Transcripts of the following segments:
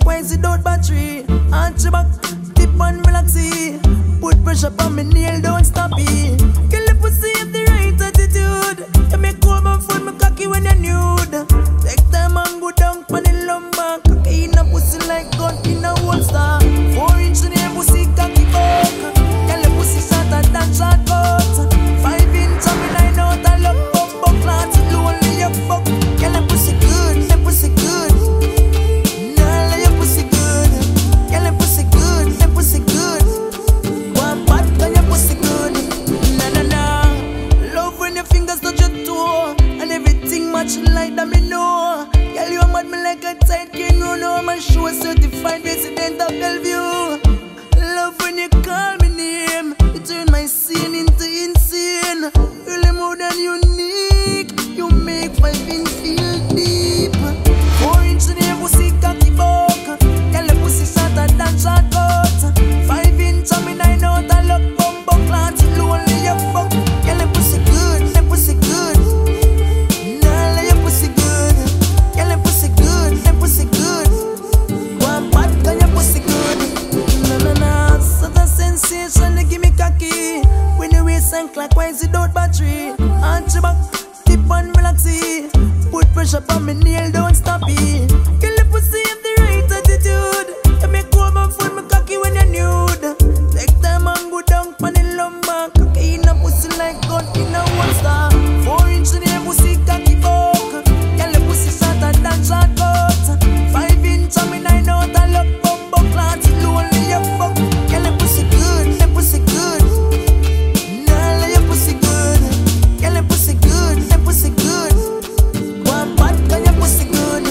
clockwise without battery. Arch your back, tip and relaxy. Put pressure on me nail, don't stop it. Kill the pussy have the right attitude. You make cold my foot, me cocky when you're nude. Take time and go down for the lumber. Cocky in a pussy like gun in a holster. 4-inch in your pussy, cocky buck. Kill the pussy shorter than short cut. 5-inch on me 9 out of luck. Bumbo class, it lonely your fuck. Kill the pussy good, the pussy good. Nah, your pussy good. Kill the pussy good, the pussy good. One part when your pussy good. Nah, nah, nah. Love when your fingers touch your toe. And everything matching like that me know. Girl, you mad me like a tight king. You know my show certified resident of Bellevue. Love when you call me name. You turn my scene into insane. Really more than unique. You make 5-inch feel deep. 4-inch in your pussy cocky buck. Girl, the pussy shorter than short cut. 5-inch on me 9 out of luck. Bumbo class, it lonely your fuck. Girl, the pussy good, the pussy good. Nah, your pussy good. Girl, the pussy good, the pussy good. One part on your pussy good. Nah, nah, nah. Such a sensation, they give me cocky. When you race and clockwise without battery. Arch your back, tip and relaxy. Put pressure on me nail, don't stop it. Kill the pussy have the right attitude. You make cold my foot, me cocky when you're nude. Take time and go down for the lumber. Cocky in a pussy like gun in a holster. 4-inch in your pussy cocky buck. Kill the pussy shorter than short cut. 5-inch on me 9 out of luck. Bumbo class, it lonely your fuck. Kill the pussy good, the pussy good. Nah, your pussy good. Kill the pussy good, the pussy good. One part on your pussy good.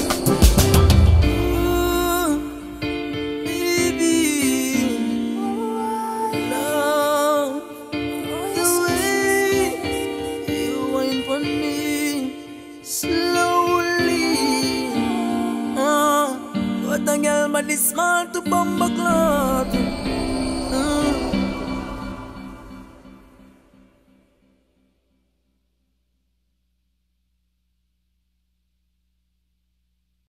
Ooh, baby, love the way you wine for me slowly. What a girl body small to bumbo club.